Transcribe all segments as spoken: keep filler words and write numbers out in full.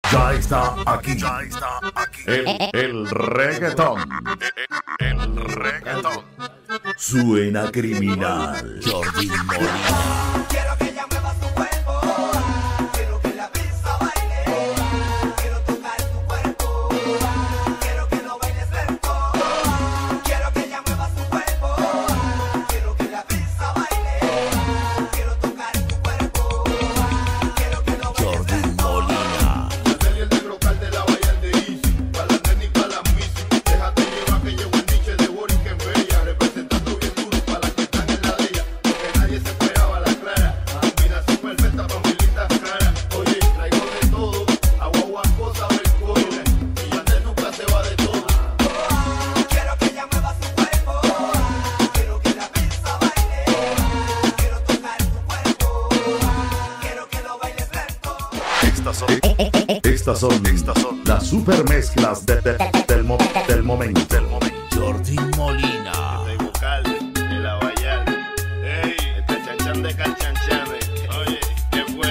Ya está aquí. Ya está aquí. El, el reggaetón. El, el reggaetón. Suena criminal. Jordi Molina. Quiero que ella mueva su cuerpo. Quiero que la pista baile. Quiero tocar tu cuerpo. Quiero que lo bailes lento. Quiero que ella mueva su cuerpo. Quiero que la pista baile. Quiero tocar tu cuerpo. Quiero que lo bailes Jordi lento. Molina. Dale el negro cal de la bahía de Easy, pa' la nena y pa' la misi. Déjate llevar que llegó el niche de Boris que en Bella, representando bien duro pa' las que están en la de ella, porque nadie se esperaba la clara. Combinación perfecta pa' mis lindas caras. Oye, traigo de todo, agua, agua, cosa, alcohol, y ya de nunca se va de todo. Quiero que ella mueva su cuerpo. Quiero que la pista baile. Quiero tocar tu cuerpo. Quiero que lo bailes lento. Estas son, estas son, estas son las super mezclas de- de- del, mo- del momento. Del momento. Jordi Molina. Traigo cal de la bahía. Ey, este chanchan de calchanchanes. Oye, ¿qué fue?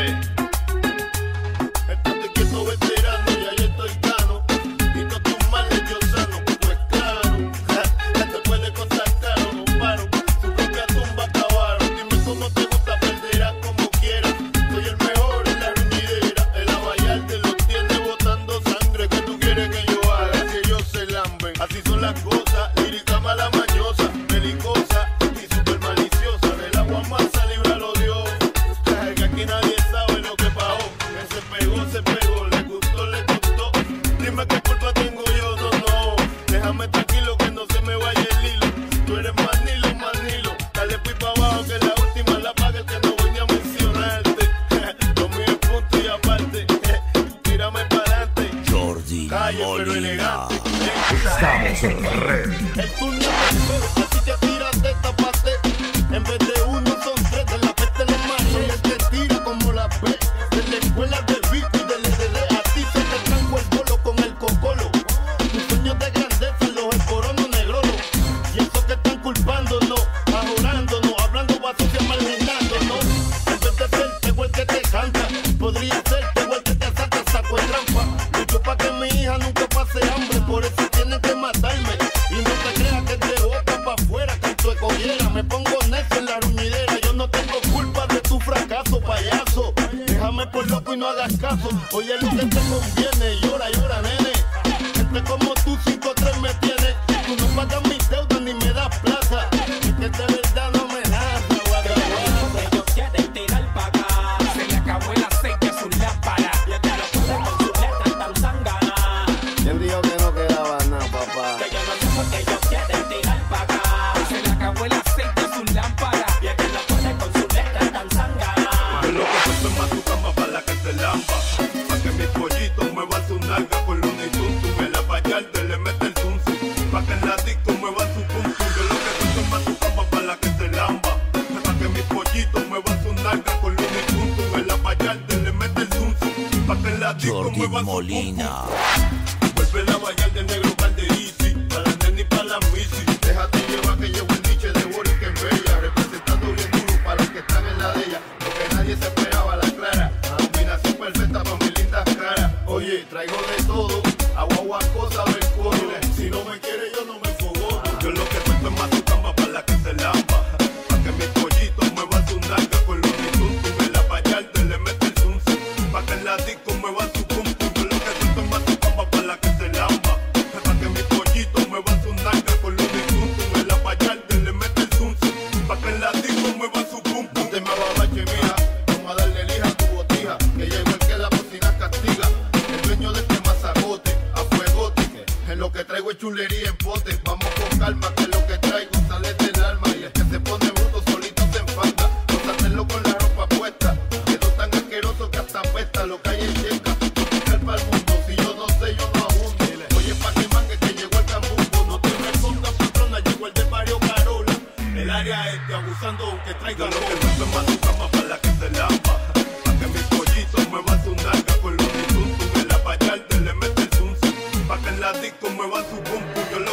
Estate quieto, veterano, ya yo estoy gano. Y todos tus males yo sano, pues claro. Ja, ya te puede costar caro, no paro. Su propia tumba acabaron. Dime cómo te gusta, perderás como quieras. Soy el mejor en la reñidera. En la bahía te lo tiene botando sangre. ¿Qué tú quieres que yo haga? Que ellos se lamben. Así son las cosas, lírica mala mañosa, belicosa y super maliciosa. Del agua mansa líbralo Dios. Que aquí nadie sabe lo que pasó. Que se pegó, se pegó, le gustó, le gustó. Dime qué culpa tengo yo, no, no. Déjame tranquilo que no se me vaya el hilo. Tú eres manilo, manilo. Dale pues pa' abajo que la última la paga el que no voy ni a mencionarte. Lo mío es punto y aparte. Tírame pa'lante. Jordi Calle pero Molina. elegante. Estamos en red. El turno es así te tiras de esta parte. En vez de uno son tres, de la peste los machos. El que tira como la P. De la escuela de Vico y del L D. A ti se te tranco el bolo con el cocolo. Tus sueños de grandeza, los esporonos negrolos. Y eso que están culpándonos, ajorándonos, hablando vasos y marginándonos. En vez de ser tengo el que te canta, podría ser tengo el que te asalta, saco el trampa. Lucho pa' que mi hija nunca pase hambre, por eso tienen que matarme. Y no te creas que de boca pa' afuera canto de collera. Me pongo necio en la ruñidera, yo no tengo culpa de tu fracaso, payaso. Déjame por loco y no hagas caso. Oye lo que te conviene, llora, llora, nene. Gente como tú, cinco tres me tienes. Tú no pagas mis deudas ni me das plata. Es que de verdad no me das, guaca, guaca. Ellos quieren tirar pa' acá. Se le acabó el aceite a su lámpara. Y el que lo pone con su letra tan zángana. ¿Quién dijo que no quedaba nada, papá? Que yo no sé por qué ellos quieren tirar pa' acá. Se le acabó el aceite a su lámpara. Y el que lo pone con su letra tan zángana. Yo lo que puesto más tu cama para la que se lampa. Pa' que mis pollitos muevan su nalga con luna y tuntum. En la vallarta le mete el tuntum. Pa' que en la disco muevan su pum pum. Yo lo que puesto más tu cama para la que se lamba. Pa' que mis pollitos muevan su nalga con luna y tuntum. En la vallarta le mete el tuntum. Pa' que en la disco Jordi muevan su pum Molina. pum. Vuelve la vallarta del negro cal de Easy. Pa' la nena y pa' la misi. Déjate llevar que llegó el niche de Boris que en Bella, representando bien duro para los que están en la de ella, porque nadie se esperaba la clara. Combinación perfecta para mis lindas caras. Oye, traigo de todo, agua, agua, cosa, alcohol. Si no me quiere yo no me fogo. Yo lo que cuento es más tu cama para la que se lampa. Pa' que mis pollitos muevan su nalga con los tuntum. En la vallarta le mete el tuntum. Pa' que en la disco muevan su pum pum. Yo lo que cuento es más tu cama para la que se lampa. Pa' que mis pollitos muevan su nalga con los tuntum. En la vallarta le mete el tuntum. Pa' que en la disco muevan su pum pum. No te me ababache, mija. Vamos a darle lija a tu botija. Que llegó el que la bocina castiga. El dueño de este mazagote, a fuegote. En lo que traigo es chulería en pote. Vamos con calma, que lo que traigo sale del alma. Y el que se pone bruto solito se enfanda. No hacerlo con la ropa puesta. Quedó tan asqueroso que hasta apesta. Lo que hay en checa. Picar para el mundo. Si yo no sé, yo no abundo. Oye, pa' que mangue que llegó el cambumbo. No te respondas, patrona, llegó el de Barrio Carola. El área este abusando aunque traiga lo que cuento es más tu cama para la que se lampa. Pa' que mis pollitos muevan su nalga con los tuntum. En la vallarta le mete el tuntum. Pa' que en la disco muevan su pum pum. Yo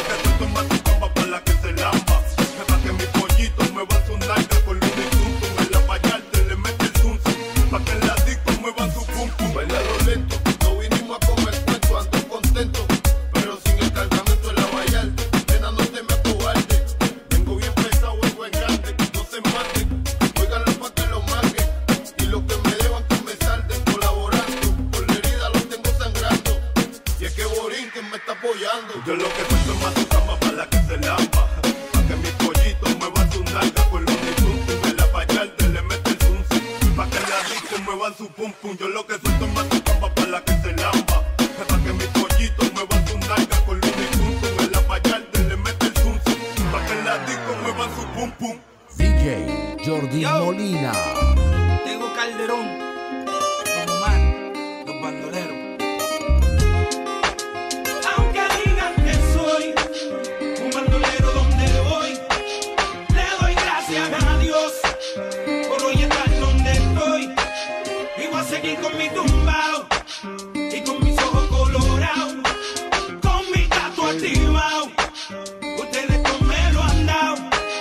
bailando. Yo lo que suelto es mazucamba para la que se lampa. Pa' que mis pollitos muevan su nalga con los nituntum. En la payalde le mete el zum zum. Pa' que la disco muevan su pum pum. Yo lo que suelto es mazucamba para la que se lampa. Pa' que mis pollitos muevan su nalga con los nituntum. En la payalde le mete el zum zum. Pa' que la disco muevan su pum pum. D J Jordi Yo. Molina. Tengo Calderón, Don Omar, los bandoleros. Aunque digan que soy un bandolero donde voy, le doy gracias a Dios por hoy estar donde estoy. Y voy a seguir con mi tumbao y con mis ojos colorados, con mi gato activado. Ustedes no me lo han dado.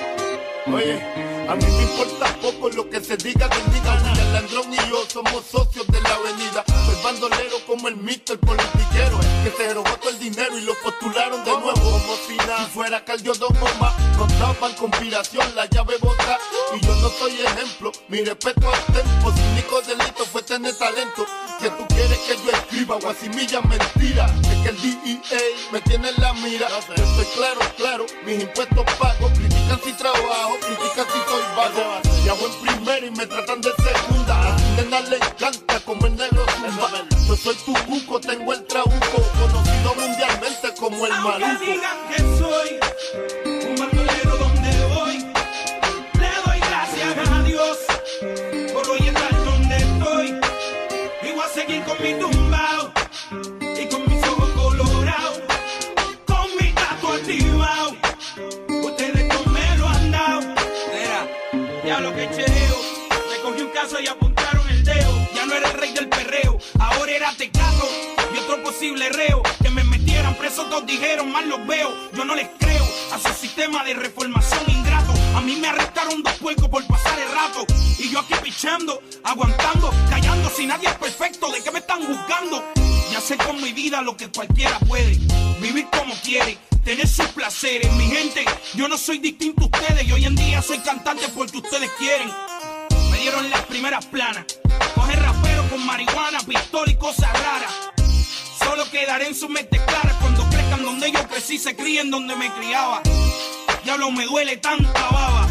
Oye, a mí me importa poco lo que se diga que diga. William Landrón y yo somos socios de la avenida. Soy bandolero como el mister politiquero, que se robó todo el dinero y lo postularon de nuevo como si nada. Si fuera Caldiodón o más, nos tapan conspiración, la llave bota. Y yo no soy ejemplo, mi respeto al tempo. Su único delito fue tener talento. Que tú quieres que yo escriba guasimilla mentira. Es que el D E A me tiene en la mira. Yo estoy claro, claro, mis impuestos pago. Critican si trabajo, critican si soy vago. Viajo en primera y me tratan de segunda. A tu nena le encanta como el negro zumba. Yo soy tu buco, tengo el trabuco, conocido mundialmente como el Aunque maluco. digan que soy un bandolero donde voy, le doy gracias a Dios por hoy estar donde estoy. Y voy a seguir con mi tumbao y con mis ojos colorados, con mi gato activado. Ustedes no me lo han dado. Mira, ya lo que chereo, me cogí un caso y apuntaron el dedo. Ya no era el rey del perreo, ahora era Tecato y otro posible reo. Que me metieran preso, todos dijeron, mal los veo. Yo no les creo a su sistema de reformación ingrato. A mí me arrestaron dos puercos por pasar el rato. Y yo aquí pichando, aguantando, callando. Si nadie es perfecto, ¿de qué me están juzgando? Ya sé con mi vida lo que cualquiera puede. Vivir como quiere, tener sus placeres. Mi gente, yo no soy distinto a ustedes. Y hoy en día soy cantante porque ustedes quieren. Me dieron las primeras planas. Coger rapero con marihuana, pistola y cosas raras. Solo quedaré en sus mentes claras cuando crezcan donde yo crecí, se críen donde me criaba. Diablo, me duele tanta baba,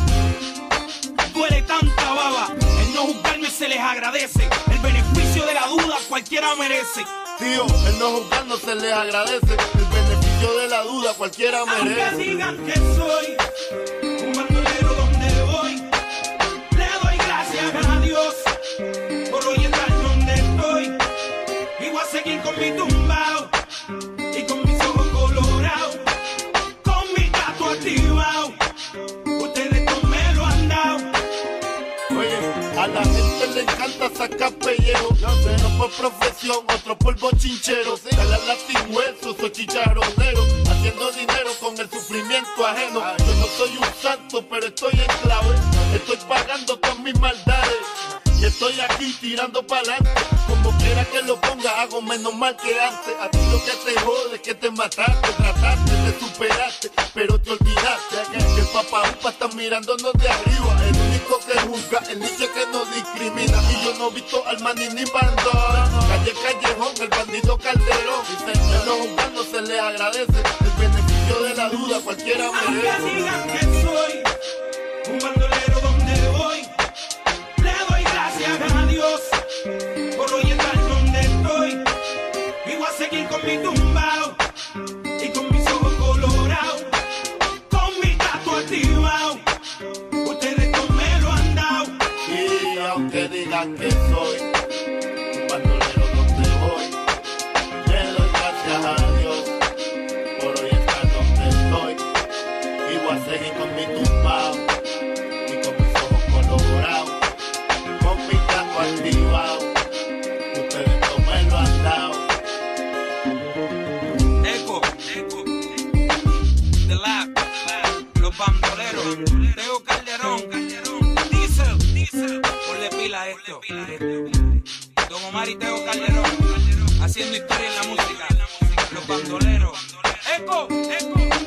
duele tanta baba. El no juzgarme se les agradece. El beneficio de la duda cualquiera merece. Tío, el no juzgar no se les agradece. El beneficio de la duda cualquiera Aunque merece. digan que soy un bandolero donde voy, le doy gracias a Dios por hoy estar donde estoy. Y voy a seguir con mi tumbao y con mis ojos colorados, con mi gato activado. Ustedes no me lo han dado. Oye, a la gente le encanta sacar pellejo. Uno por profesión, otro por bochinchero. Dale al latín hueso, soy chicharronero. Haciendo dinero con el sufrimiento ajeno. Yo no soy un santo, pero estoy en clave. Estoy pagando todas mis maldades. Y estoy aquí tirando pa'lante. Como quiera que lo ponga, hago menos mal que antes. A ti lo que te jode es que te mataste. Trataste, te superaste, pero te olvidaste que el papá upa está mirándonos de arriba. El único que juzga, el nicho que nos discrimina. Y yo no he visto al maní ni bandora. Calle Callejón, el bandido Calderón. El no juzgar no se le agradece. El beneficio de la duda cualquiera Aunque merece. digan que soy un bandolero donde voy, le doy gracias a Dios por hoy estar donde estoy. Y voy a seguir con mi tumbao y con mis ojos colorados, con mi gato activado. Ustedes no me lo han dado. Y aunque digan que soy un bandolero donde voy, le doy gracias a Dios por hoy estar donde estoy. Y voy a seguir con mi tumbao y con mis ojos colorados, con mi gato activado. Ustedes no me lo han dado. Eco, eco, The Lab, los bandoleros, Teo Calderón, Diesel, Diesel, ponle pila a esto. Don Omar y Teo Calderón, haciendo historia en la música, los bandoleros. Eco, eco.